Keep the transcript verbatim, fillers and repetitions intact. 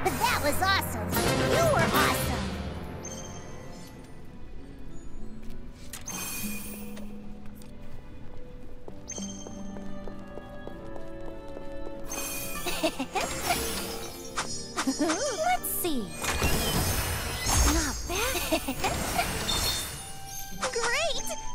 That was awesome! You were awesome! Let's see. Not bad. Great!